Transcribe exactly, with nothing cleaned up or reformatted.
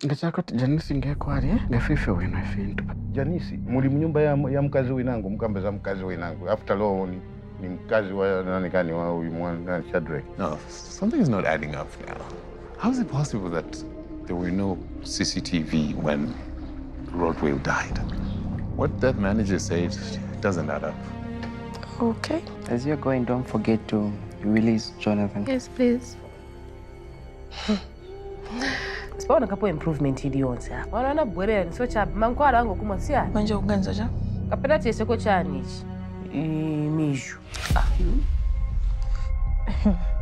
Ngachakoti Janisi ngekwari ngefife wino ifintu. Janisi muri mnyumba ya, ya mkazi winangu mkambeza mkazi winangu after all ni, ni mkazi wa nani gani wa huyu mwana Shadrack. No, something is not adding up now. How is it possible that there were no C C T V when Rodwell died? What that manager said doesn't add up. Okay. As you're going, don't forget to release Jonathan. Yes, please. Spawn kapo improvement iliyonse. Wanaona bwere so cha mankwala ango kuma sia. Manje uganza ja. Kapena tese ko chanichi. Imishu. Ah.